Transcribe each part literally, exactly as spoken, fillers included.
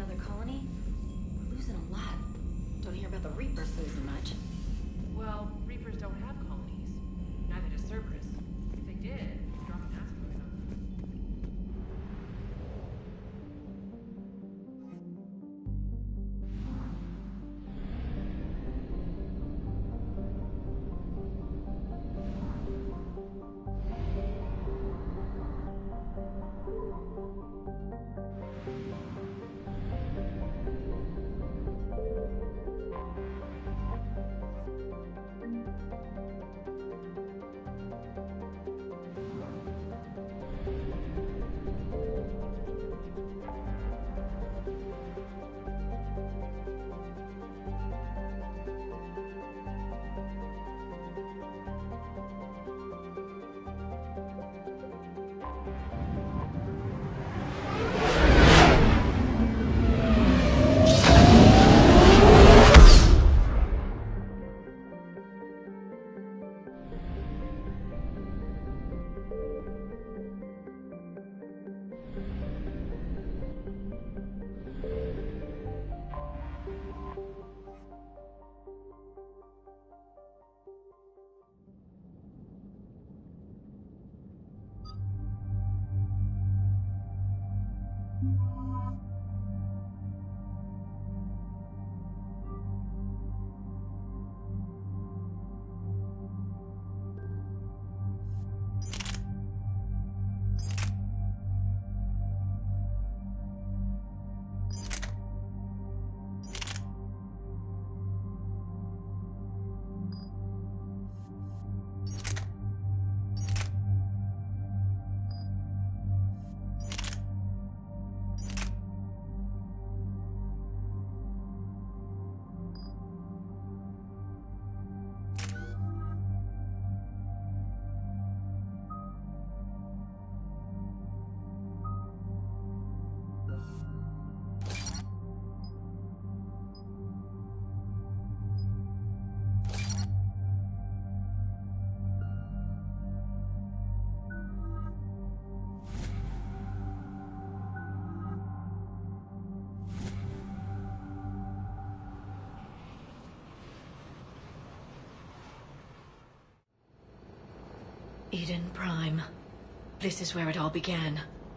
another colony? We're losing a lot. Don't hear about the Reapers losing much. Well, Reapers don't have colonies. Neither does Cerberus. If they did, drop an asteroid on them. Eden Prime. This is where it all began.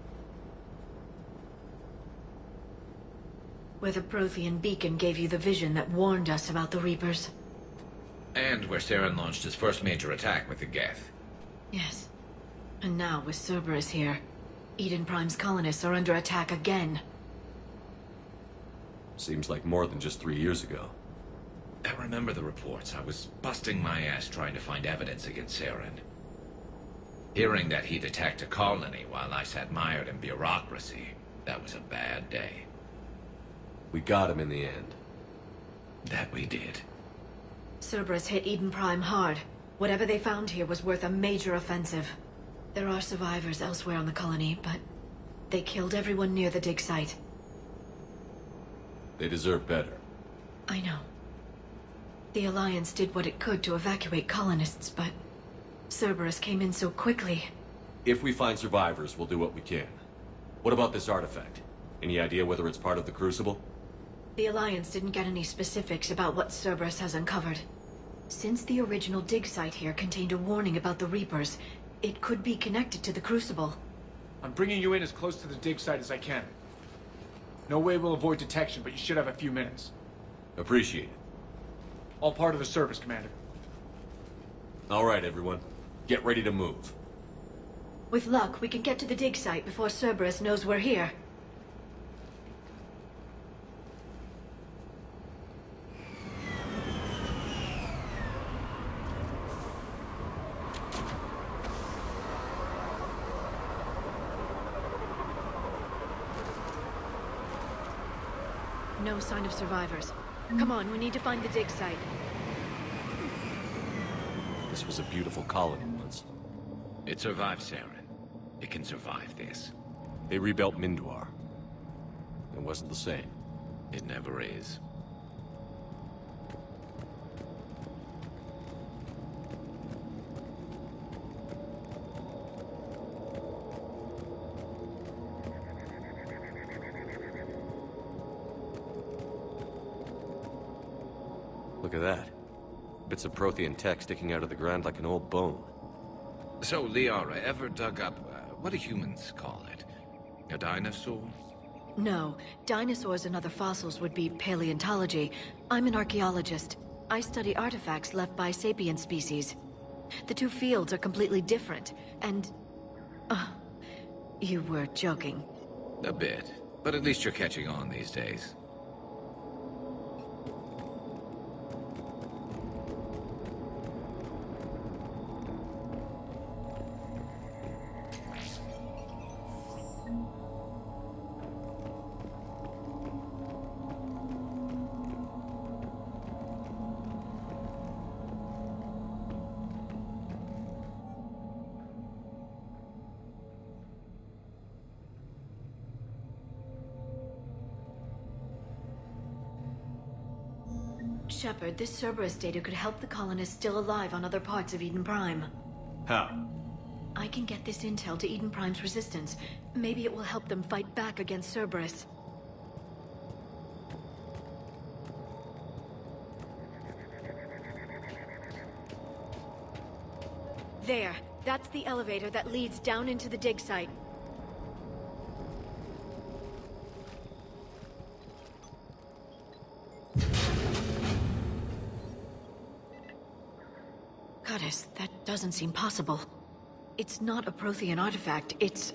Where the prothean beacon gave you the vision that warned us about the Reapers. And where Saren launched his first major attack with the Geth. Yes. And now, with Cerberus here, Eden Prime's colonists are under attack again. Seems like more than just three years ago. I remember the reports. I was busting my ass trying to find evidence against Saren. Hearing that he'd attacked a colony while I sat mired in bureaucracy, that was a bad day. We got him in the end. That we did. Cerberus hit Eden Prime hard. Whatever they found here was worth a major offensive. There are survivors elsewhere on the colony, but they killed everyone near the dig site. They deserve better. I know. The Alliance did what it could to evacuate colonists, but Cerberus came in so quickly. If we find survivors, we'll do what we can. What about this artifact? Any idea whether it's part of the Crucible? The Alliance didn't get any specifics about what Cerberus has uncovered. Since the original dig site here contained a warning about the Reapers, it could be connected to the Crucible. I'm bringing you in as close to the dig site as I can. No way we'll avoid detection, but you should have a few minutes. Appreciate it. All part of the service, Commander. All right, everyone. Get ready to move. With luck, we can get to the dig site before Cerberus knows we're here. No sign of survivors. Come on, we need to find the dig site. This was a beautiful colony once. It survived Saren. It can survive this. They rebuilt Minduar. It wasn't the same. It never is. Look at that. Bits of prothean tech sticking out of the ground like an old bone. So, Liara, ever dug up, uh, what do humans call it? A dinosaur? No, dinosaurs and other fossils would be paleontology. I'm an archaeologist. I study artifacts left by sapient species. The two fields are completely different, and... Uh, you were joking. A bit. But at least you're catching on these days. Shepard, this Cerberus data could help the colonists still alive on other parts of Eden Prime. How? I can get this intel to Eden Prime's resistance. Maybe it will help them fight back against Cerberus. There. That's the elevator that leads down into the dig site. Goddess, that doesn't seem possible. It's not a prothean artifact, it's...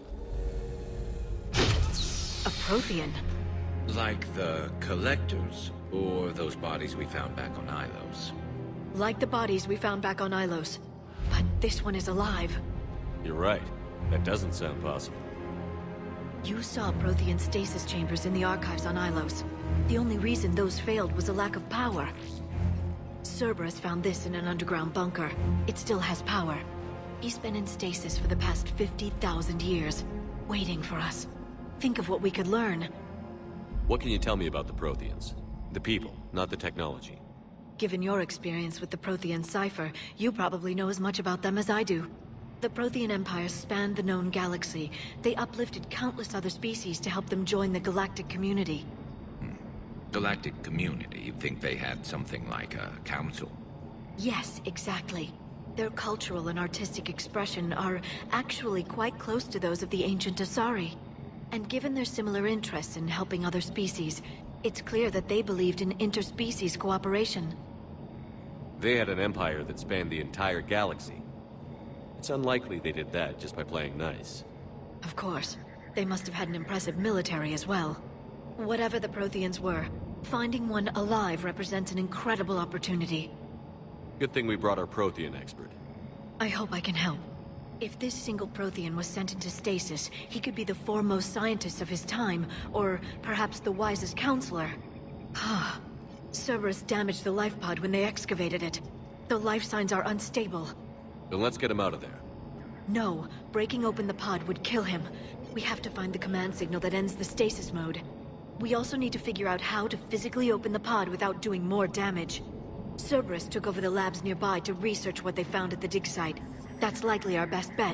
a prothean. Like the Collectors, or those bodies we found back on Ilos. Like the bodies we found back on Ilos. But this one is alive. You're right. That doesn't sound possible. You saw prothean stasis chambers in the archives on Ilos. The only reason those failed was a lack of power. Cerberus found this in an underground bunker. It still has power. He's been in stasis for the past fifty thousand years, waiting for us. Think of what we could learn. What can you tell me about the Protheans? The people, not the technology. Given your experience with the Prothean cipher, you probably know as much about them as I do. The Prothean Empire spanned the known galaxy. They uplifted countless other species to help them join the galactic community. Hmm. Galactic community? You'd think they had something like a council? Yes, exactly. Their cultural and artistic expression are actually quite close to those of the ancient Asari. And given their similar interests in helping other species, it's clear that they believed in interspecies cooperation. They had an empire that spanned the entire galaxy. It's unlikely they did that just by playing nice. Of course. They must have had an impressive military as well. Whatever the Protheans were, finding one alive represents an incredible opportunity. Good thing we brought our Prothean expert. I hope I can help. If this single Prothean was sent into stasis, he could be the foremost scientist of his time, or perhaps the wisest counselor. Ah, Cerberus damaged the life pod when they excavated it. The life signs are unstable. Then let's get him out of there. No, breaking open the pod would kill him. We have to find the command signal that ends the stasis mode. We also need to figure out how to physically open the pod without doing more damage. Cerberus took over the labs nearby to research what they found at the dig site. That's likely our best bet.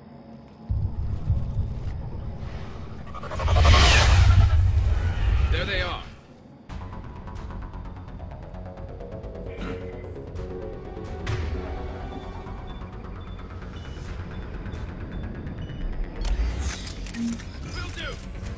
There they are. Will do.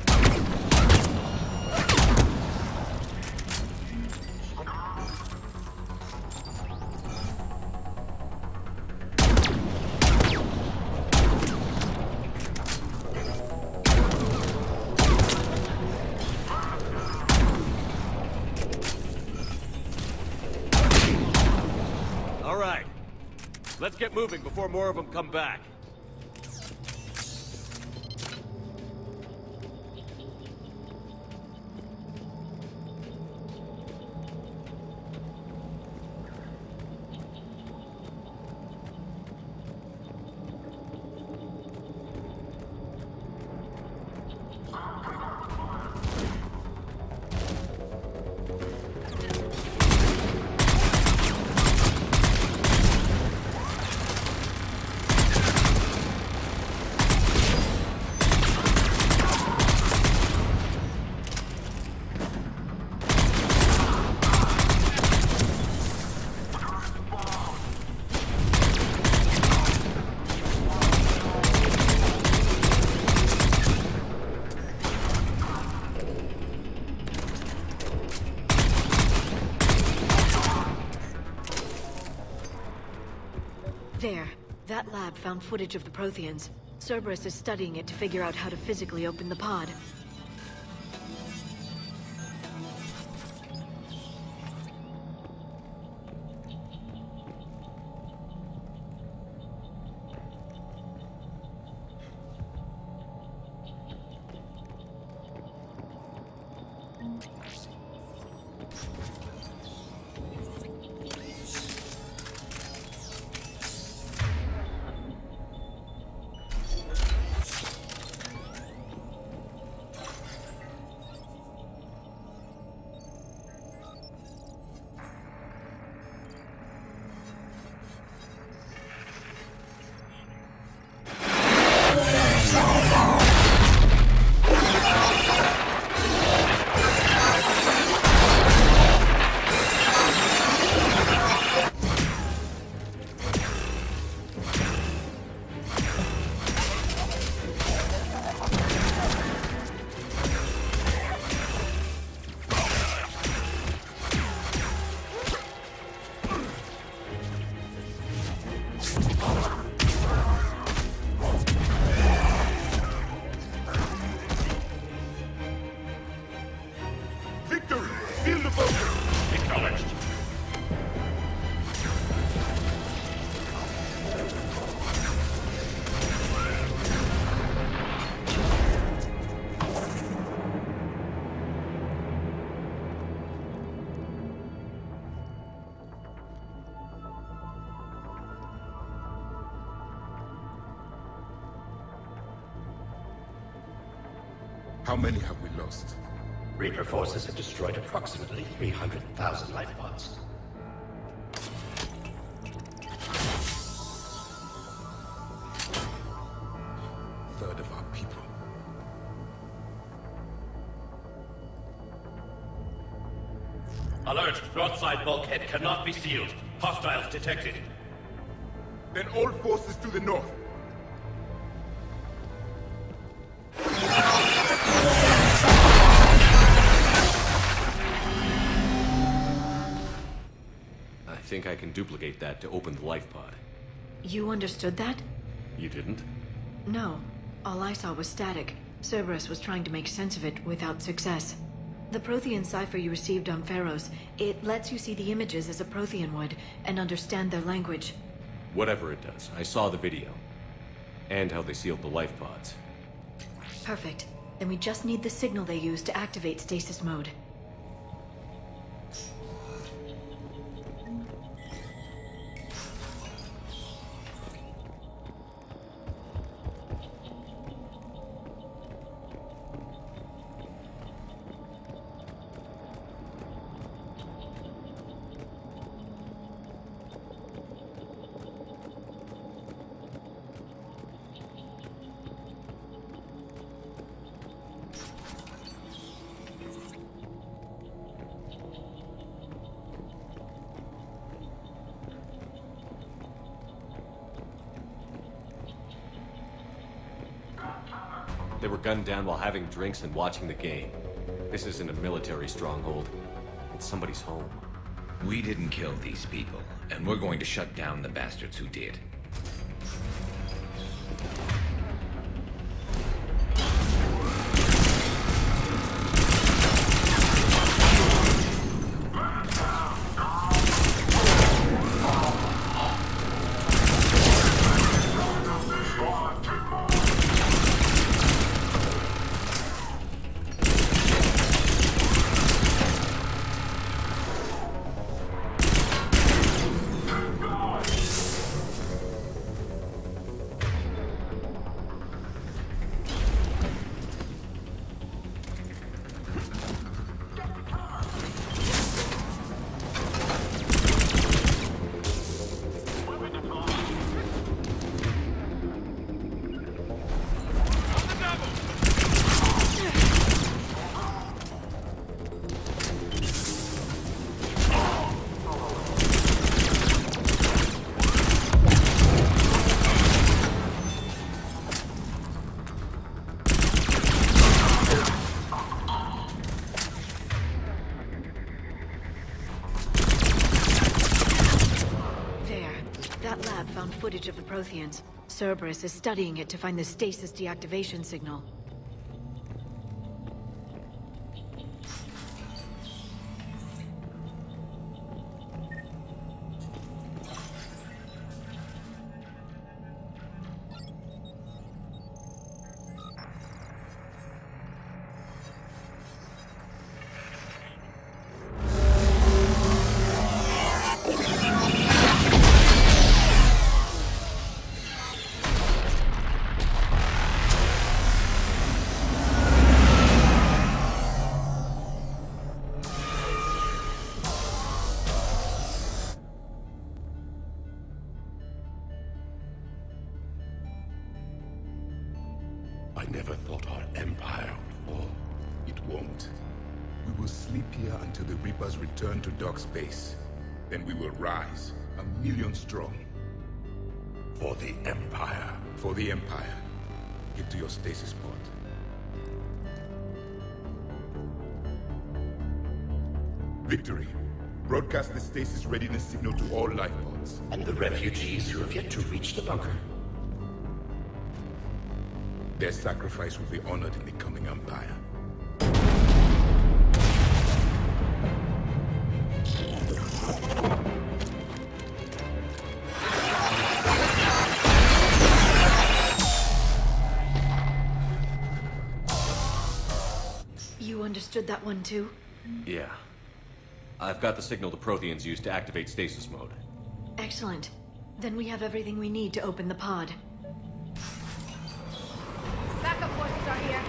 All right. Let's get moving before more of them come back. There. That lab found footage of the Protheans. Cerberus is studying it to figure out how to physically open the pod. How many have we lost? Reaper forces have destroyed approximately three hundred thousand life pods. Third of our people. Alert! Broadside bulkhead cannot be sealed. Hostiles detected. Then all forces to the north. I think I can duplicate that to open the life pod. You understood that? You didn't? No. All I saw was static. Cerberus was trying to make sense of it without success. The Prothean cipher you received on Pharos, it lets you see the images as a Prothean would, and understand their language. Whatever it does, I saw the video. And how they sealed the life pods. Perfect. Then we just need the signal they used to activate stasis mode. They were gunned down while having drinks and watching the game. This isn't a military stronghold. It's somebody's home. We didn't kill these people, and we're going to shut down the bastards who did. footage of the Protheans. Cerberus is studying it to find the stasis deactivation signal. I never thought our empire would fall. It won't. We will sleep here until the Reapers return to dark space. Then we will rise, a million strong. For the Empire. For the Empire. Get to your stasis pod. Victory. Broadcast the stasis readiness signal to all life pods. And the refugees who have yet to reach the bunker. Their sacrifice will be honored in the coming Empire. You understood that one too? Yeah. I've got the signal the Protheans use to activate stasis mode. Excellent. Then we have everything we need to open the pod. Backup forces are here.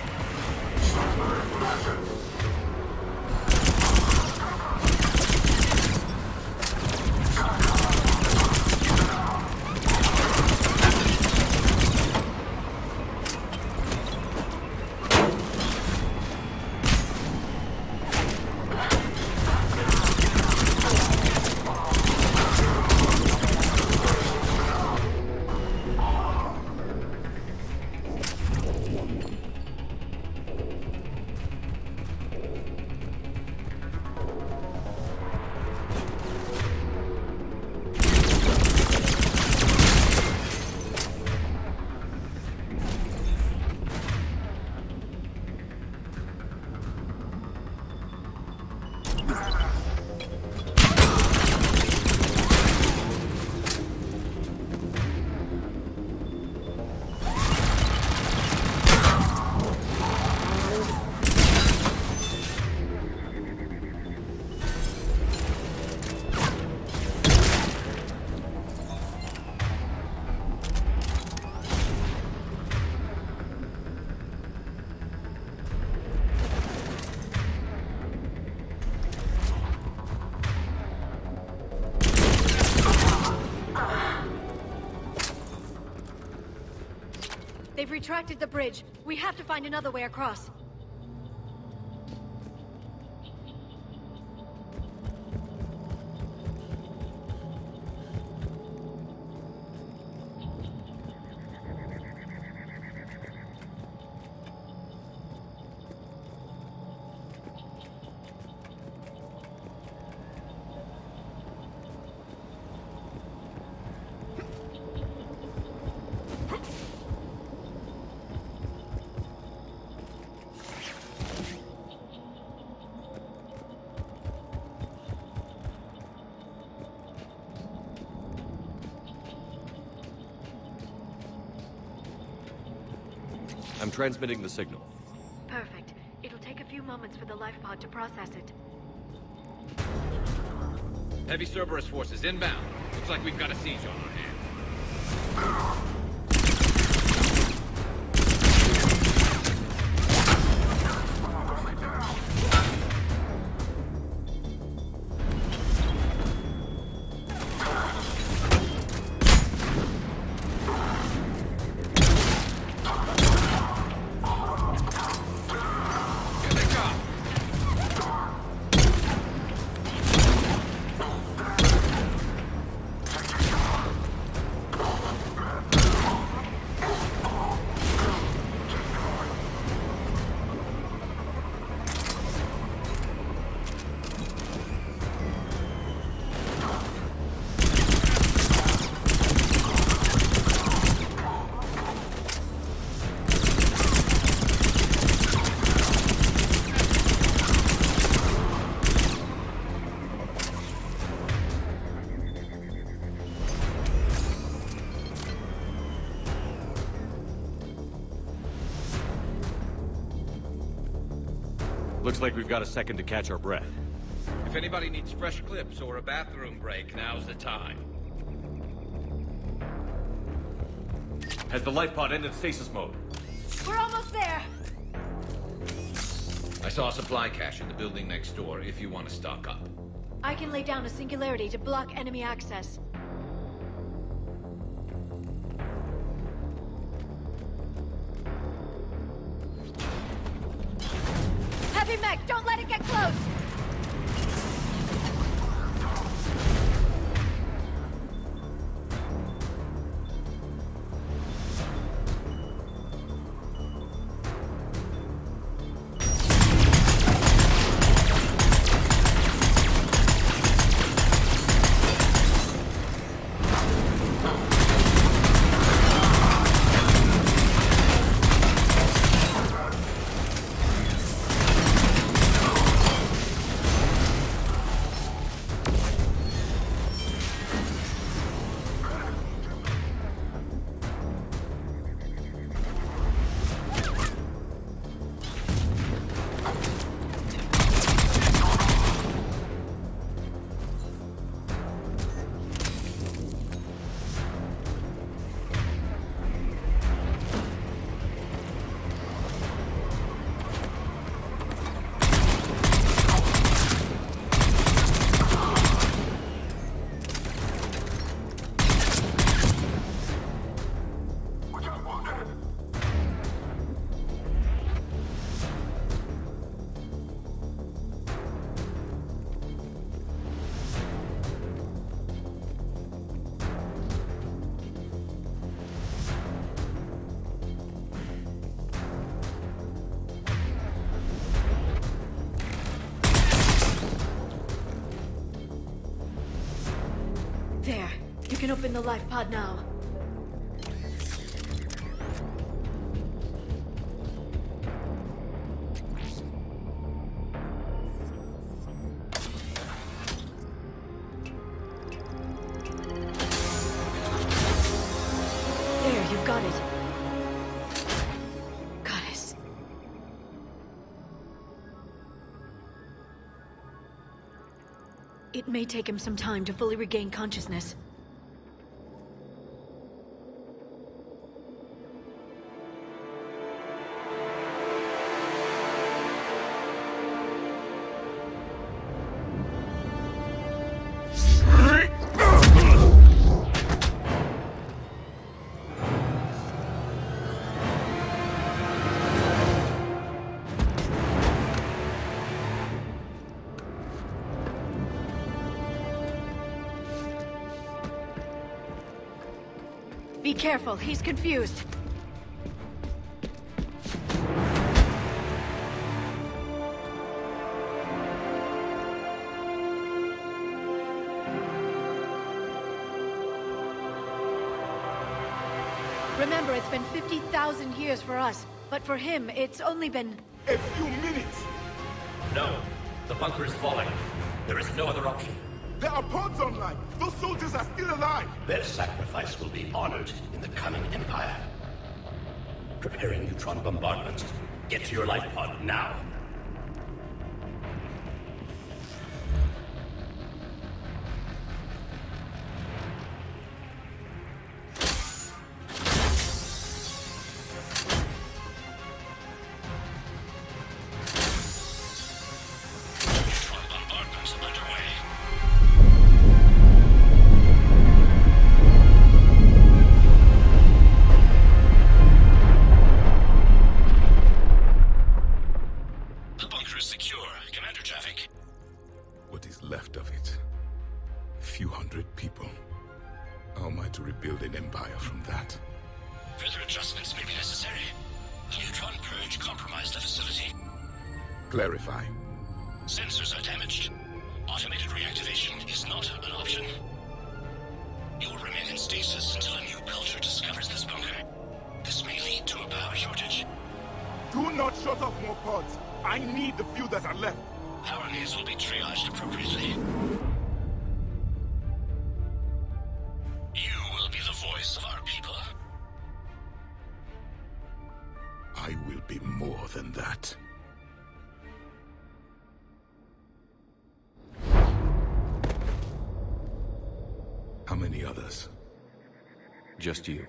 They've retracted the bridge. We have to find another way across. I'm transmitting the signal. Perfect. It'll take a few moments for the life pod to process it. Heavy Cerberus forces inbound. Looks like we've got a siege on our hands. Looks like we've got a second to catch our breath. If anybody needs fresh clips or a bathroom break, now's the time. Has the life pod entered stasis mode? We're almost there. I saw a supply cache in the building next door if you want to stock up. I can lay down a singularity to block enemy access. Heavy mech, don't let it get close. There. You can open the life pod now. There, you've got it. Goddess. It may take him some time to fully regain consciousness. Be careful, he's confused. Remember, it's been fifty thousand years for us, but for him, it's only been... A few minutes! No. The bunker is falling. There is no other option. There are pods online! Those soldiers are still alive! Their sacrifice will be honored in the coming Empire. Preparing neutron bombardment. Get to your life pod now. Clarify. Sensors are damaged. Automated reactivation is not an option. You will remain in stasis until a new culture discovers this bunker. This may lead to a power shortage. Do not shut off more pods. I need the few that are left. Power needs will be triaged appropriately. You will be the voice of our people. I will be more than that. How many others? Just you.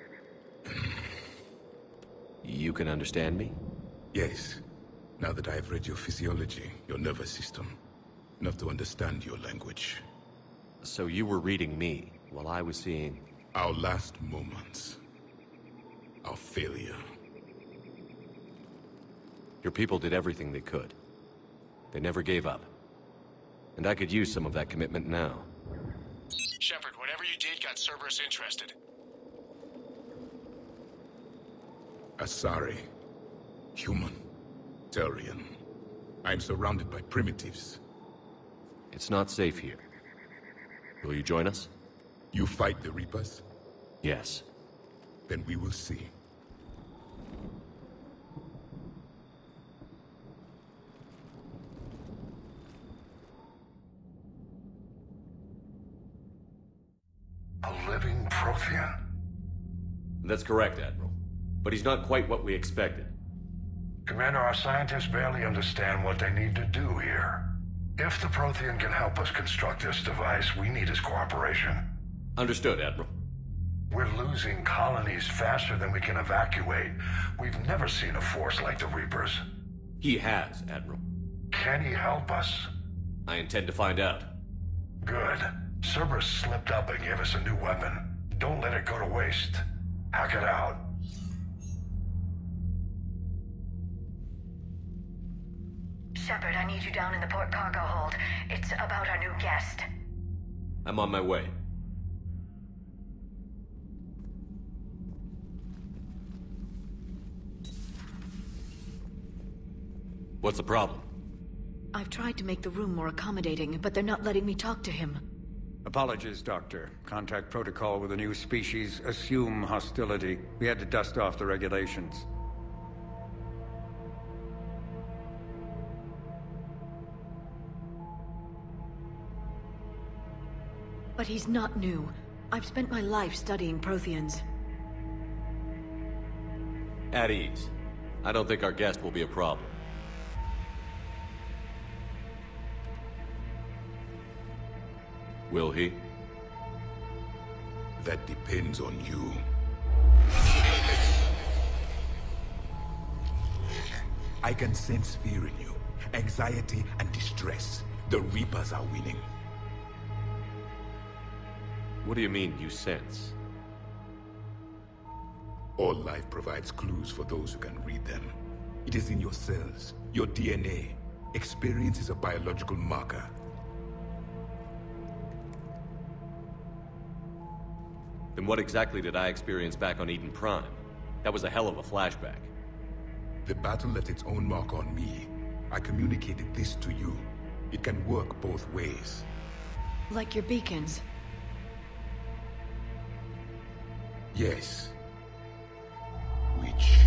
You can understand me? Yes. Now that I have read your physiology, your nervous system, enough to understand your language. So you were reading me, while I was seeing... Our last moments. Our failure. Your people did everything they could. They never gave up. And I could use some of that commitment now. Shepard, whatever you did got Cerberus interested. Asari. Human. Turian. I am surrounded by primitives. It's not safe here. Will you join us? You fight the Reapers? Yes. Then we will see. A living prothean? That's correct, Admiral. But he's not quite what we expected. Commander, our scientists barely understand what they need to do here. If the prothean can help us construct this device, we need his cooperation. Understood, Admiral. We're losing colonies faster than we can evacuate. We've never seen a force like the Reapers. He has, Admiral. Can he help us? I intend to find out. Good. Cerberus slipped up and gave us a new weapon. Don't let it go to waste. Hack it out. Shepard, I need you down in the port cargo hold. It's about our new guest. I'm on my way. What's the problem? I've tried to make the room more accommodating, but they're not letting me talk to him. Apologies, Doctor. Contact protocol with a new species. Assume hostility. We had to dust off the regulations. But he's not new. I've spent my life studying Protheans. At ease. I don't think our guest will be a problem. Will he? That depends on you. I can sense fear in you. Anxiety and distress. The Reapers are winning. What do you mean, you sense? All life provides clues for those who can read them. It is in your cells, your D N A. Experience is a biological marker. Then what exactly did I experience back on Eden Prime? That was a hell of a flashback. The battle left its own mark on me. I communicated this to you. It can work both ways. Like your beacons. Yes. Which...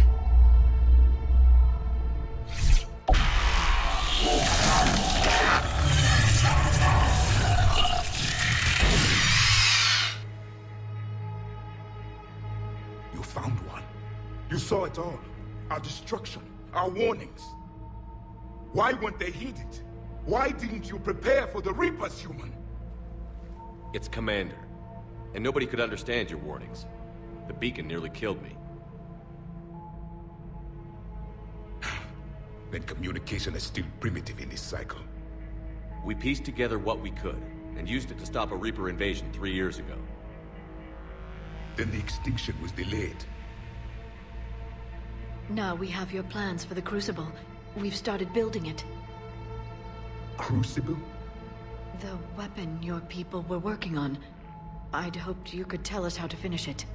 You found one. You saw it all. Our destruction, our warnings. Why weren't they heeded? Why didn't you prepare for the Reapers, human? It's Commander. And nobody could understand your warnings. The beacon nearly killed me. Then communication is still primitive in this cycle. We pieced together what we could, and used it to stop a Reaper invasion three years ago. Then the extinction was delayed. Now we have your plans for the Crucible. We've started building it. Crucible? The weapon your people were working on. I'd hoped you could tell us how to finish it.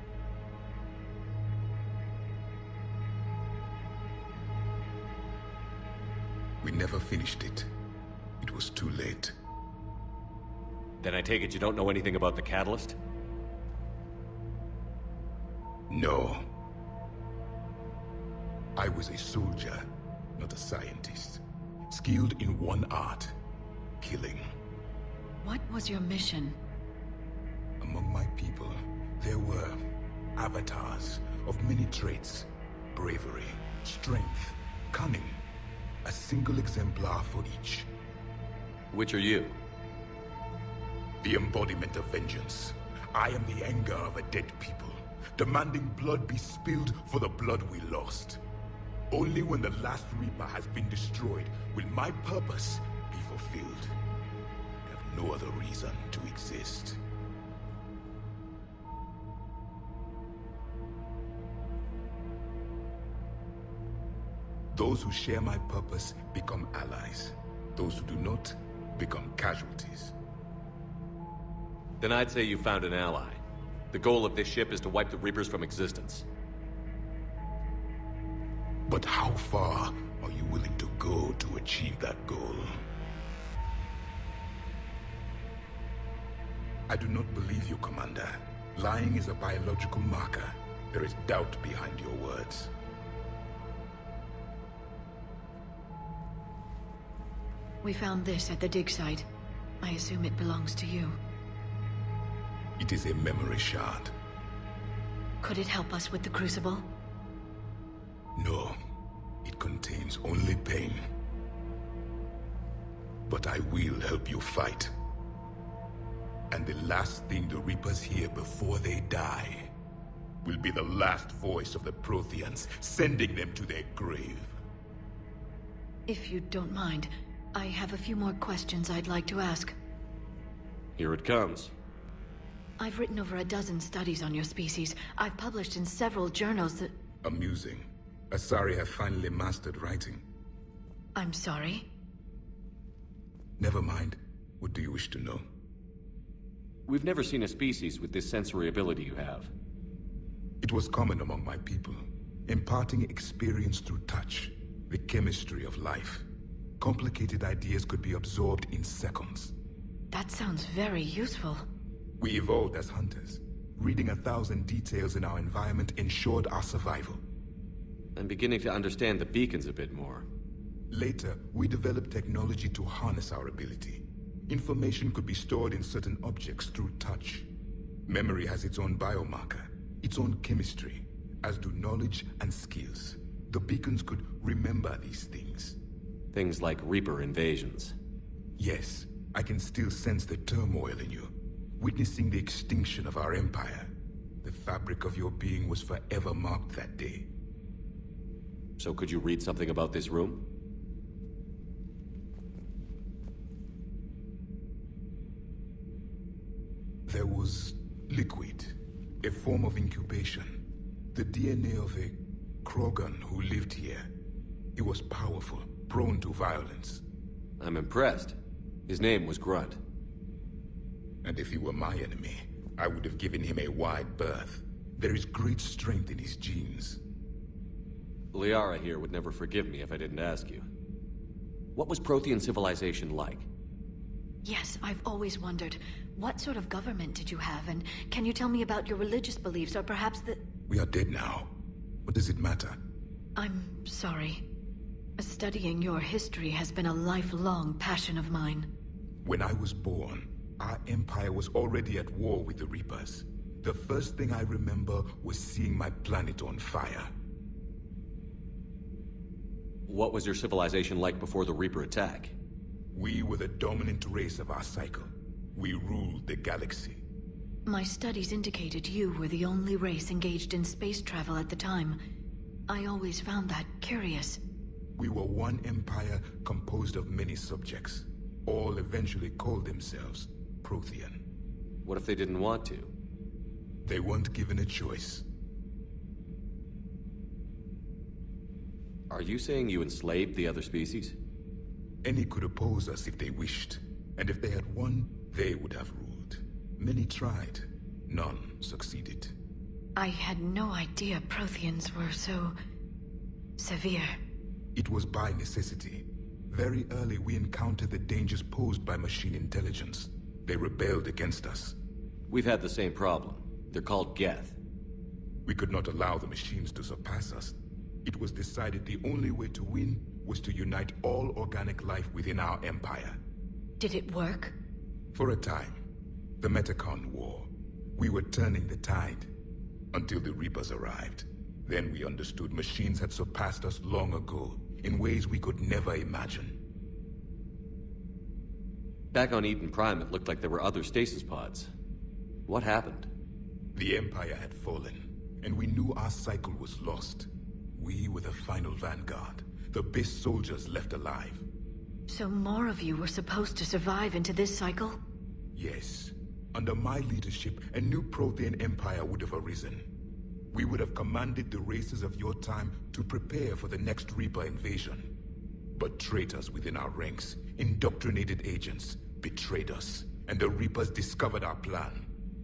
We never finished it. It was too late. Then I take it you don't know anything about the catalyst? No. I was a soldier, not a scientist. Skilled in one art, killing. What was your mission? Among my people, there were avatars of many traits. Bravery, strength, cunning. A single exemplar for each. Which are you? The embodiment of vengeance. I am the anger of a dead people, demanding blood be spilled for the blood we lost. Only when the last Reaper has been destroyed will my purpose be fulfilled. I have no other reason to exist. Those who share my purpose become allies. Those who do not become casualties. Then I'd say you found an ally. The goal of this ship is to wipe the Reapers from existence. But how far are you willing to go to achieve that goal? I do not believe you, Commander. Lying is a biological marker. There is doubt behind your words. We found this at the dig site. I assume it belongs to you. It is a memory shard. Could it help us with the Crucible? No. It contains only pain. But I will help you fight. And the last thing the Reapers hear before they die will be the last voice of the Protheans, sending them to their grave. If you don't mind, I have a few more questions I'd like to ask. Here it comes. I've written over a dozen studies on your species. I've published in several journals that... Amusing. Asari have finally mastered writing. I'm sorry? Never mind. What do you wish to know? We've never seen a species with this sensory ability you have. It was common among my people, imparting experience through touch, the chemistry of life. Complicated ideas could be absorbed in seconds. That sounds very useful. We evolved as hunters. Reading a thousand details in our environment ensured our survival. I'm beginning to understand the beacons a bit more. Later, we developed technology to harness our ability. Information could be stored in certain objects through touch. Memory has its own biomarker, its own chemistry, as do knowledge and skills. The beacons could remember these things. Things like Reaper invasions. Yes, I can still sense the turmoil in you, witnessing the extinction of our empire. The fabric of your being was forever marked that day. So could you read something about this room? There was liquid, a form of incubation. The D N A of a Krogan who lived here. He was powerful, prone to violence. I'm impressed. His name was Grunt. And if he were my enemy, I would have given him a wide berth. There is great strength in his genes. Liara here would never forgive me if I didn't ask you. What was Prothean civilization like? Yes, I've always wondered. What sort of government did you have, and can you tell me about your religious beliefs, or perhaps the... We are dead now. What does it matter? I'm sorry. Studying your history has been a lifelong passion of mine. When I was born, our empire was already at war with the Reapers. The first thing I remember was seeing my planet on fire. What was your civilization like before the Reaper attack? We were the dominant race of our cycle. We ruled the galaxy. My studies indicated you were the only race engaged in space travel at the time. I always found that curious. We were one empire composed of many subjects. All eventually called themselves Prothean. What if they didn't want to? They weren't given a choice. Are you saying you enslaved the other species? Any could oppose us if they wished. And if they had won, they would have ruled. Many tried. None succeeded. I had no idea Protheans were so... severe. It was by necessity. Very early we encountered the dangers posed by machine intelligence. They rebelled against us. We've had the same problem. They're called Geth. We could not allow the machines to surpass us. It was decided the only way to win was to unite all organic life within our empire. Did it work? For a time. The Metacon War. We were turning the tide. Until the Reapers arrived. Then we understood machines had surpassed us long ago, in ways we could never imagine. Back on Eden Prime, it looked like there were other stasis pods. What happened? The Empire had fallen, and we knew our cycle was lost. We were the final vanguard, the best soldiers left alive. So more of you were supposed to survive into this cycle? Yes. Under my leadership, a new Prothean Empire would have arisen. We would have commanded the races of your time to prepare for the next Reaper invasion. But traitors within our ranks, indoctrinated agents, betrayed us, and the Reapers discovered our plan.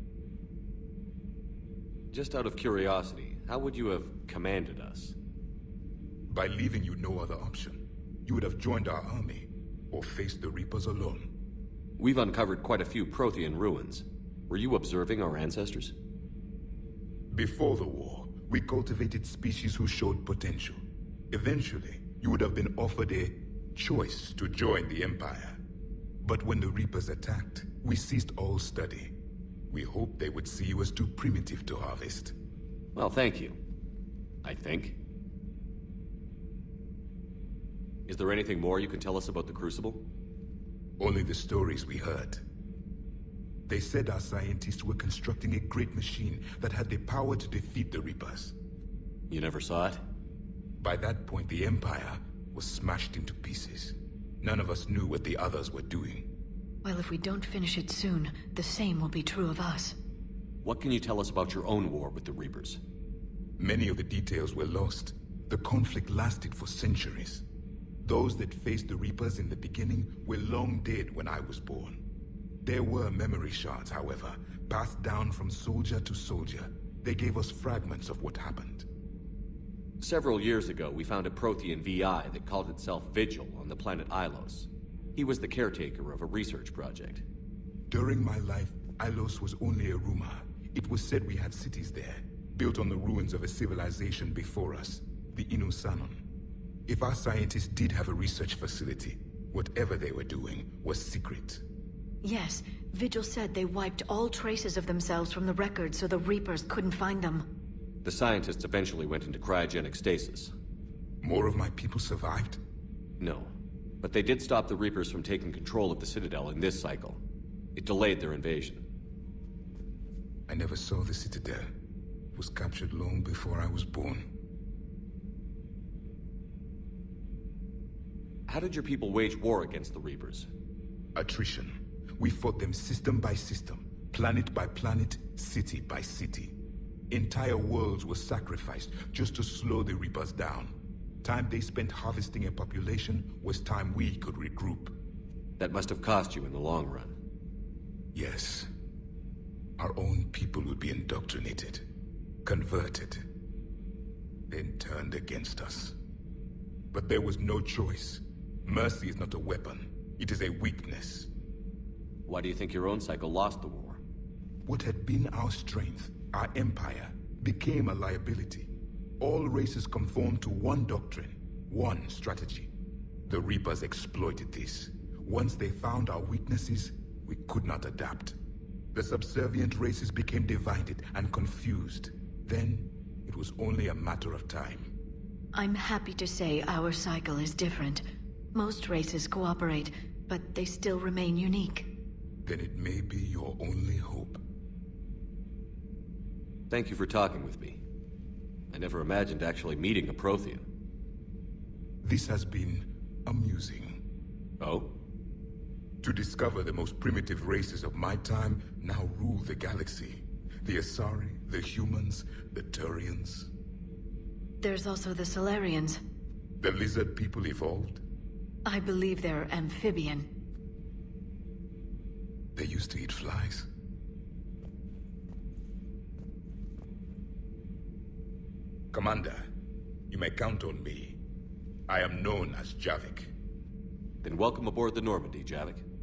Just out of curiosity, how would you have commanded us? By leaving you no other option. You would have joined our army, or faced the Reapers alone. We've uncovered quite a few Prothean ruins. Were you observing our ancestors? Before the war, we cultivated species who showed potential. Eventually, you would have been offered a choice to join the Empire. But when the Reapers attacked, we ceased all study. We hoped they would see you as too primitive to harvest. Well, thank you. I think. Is there anything more you can tell us about the Crucible? Only the stories we heard. They said our scientists were constructing a great machine that had the power to defeat the Reapers. You never saw it? By that point, the Empire was smashed into pieces. None of us knew what the others were doing. Well, if we don't finish it soon, the same will be true of us. What can you tell us about your own war with the Reapers? Many of the details were lost. The conflict lasted for centuries. Those that faced the Reapers in the beginning were long dead when I was born. There were memory shards, however, passed down from soldier to soldier. They gave us fragments of what happened. Several years ago, we found a Prothean V I that called itself Vigil on the planet Ilos. He was the caretaker of a research project. During my life, Ilos was only a rumor. It was said we had cities there, built on the ruins of a civilization before us, the Inusanon. If our scientists did have a research facility, whatever they were doing was secret. Yes, Vigil said they wiped all traces of themselves from the records so the Reapers couldn't find them. The scientists eventually went into cryogenic stasis. More of my people survived? No, but they did stop the Reapers from taking control of the Citadel in this cycle. It delayed their invasion. I never saw the Citadel. It was captured long before I was born. How did your people wage war against the Reapers? Attrition. We fought them system by system, planet by planet, city by city. Entire worlds were sacrificed just to slow the Reapers down. Time they spent harvesting a population was time we could regroup. That must have cost you in the long run. Yes. Our own people would be indoctrinated, converted, then turned against us. But there was no choice. Mercy is not a weapon. It is a weakness. Why do you think your own cycle lost the war? What had been our strength, our empire, became a liability. All races conformed to one doctrine, one strategy. The Reapers exploited this. Once they found our weaknesses, we could not adapt. The subservient races became divided and confused. Then, it was only a matter of time. I'm happy to say our cycle is different. Most races cooperate, but they still remain unique. Then it may be your only hope. Thank you for talking with me. I never imagined actually meeting a Prothean. This has been amusing. Oh? To discover the most primitive races of my time now rule the galaxy. The Asari, the humans, the Turians. There's also the Solarians. The lizard people evolved? I believe they're amphibian. They used to eat flies. Commander, you may count on me. I am known as Javik. Then welcome aboard the Normandy, Javik.